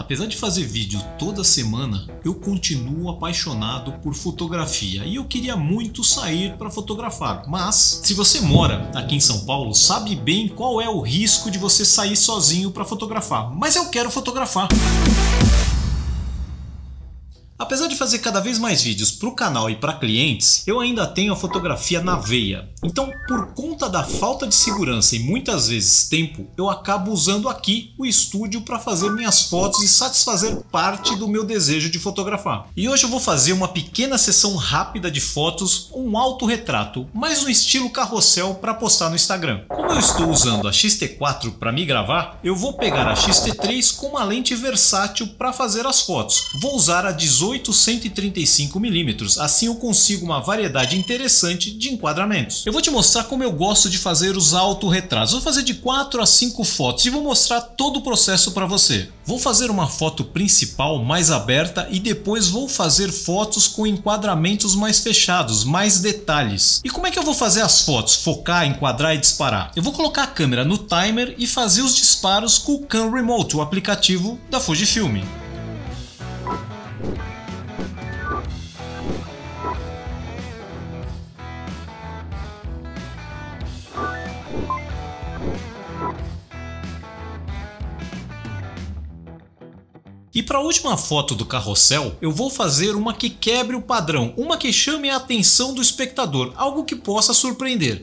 Apesar de fazer vídeo toda semana, eu continuo apaixonado por fotografia e eu queria muito sair para fotografar. Mas, se você mora aqui em São Paulo, sabe bem qual é o risco de você sair sozinho para fotografar. Mas eu quero fotografar. Apesar de fazer cada vez mais vídeos para o canal e para clientes, eu ainda tenho a fotografia na veia. Então, por conta da falta de segurança e muitas vezes tempo, eu acabo usando aqui o estúdio para fazer minhas fotos e satisfazer parte do meu desejo de fotografar. E hoje eu vou fazer uma pequena sessão rápida de fotos, um autorretrato, mas no estilo carrossel para postar no Instagram. Como eu estou usando a X-T4 para me gravar, eu vou pegar a X-T3 com uma lente versátil para fazer as fotos. Vou usar a 18-135mm, assim eu consigo uma variedade interessante de enquadramentos. Eu vou te mostrar como eu gosto de fazer os autorretratos. Vou fazer de 4 a 5 fotos e vou mostrar todo o processo para você. Vou fazer uma foto principal mais aberta e depois vou fazer fotos com enquadramentos mais fechados, mais detalhes. E como é que eu vou fazer as fotos? Focar, enquadrar e disparar? Eu vou colocar a câmera no timer e fazer os disparos com o Cam Remote, o aplicativo da Fujifilm. E para a última foto do carrossel, eu vou fazer uma que quebre o padrão, uma que chame a atenção do espectador, algo que possa surpreender.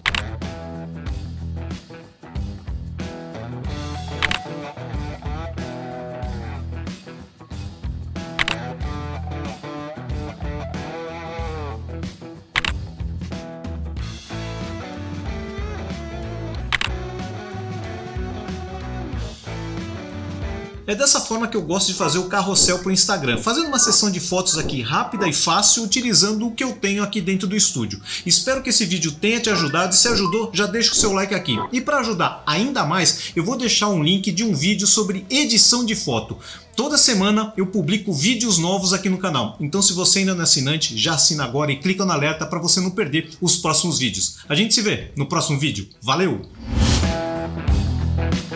É dessa forma que eu gosto de fazer o carrossel para o Instagram, fazendo uma sessão de fotos aqui rápida e fácil, utilizando o que eu tenho aqui dentro do estúdio. Espero que esse vídeo tenha te ajudado e se ajudou, já deixa o seu like aqui. E para ajudar ainda mais, eu vou deixar um link de um vídeo sobre edição de foto. Toda semana eu publico vídeos novos aqui no canal, então se você ainda não é assinante, já assina agora e clica no alerta para você não perder os próximos vídeos. A gente se vê no próximo vídeo. Valeu!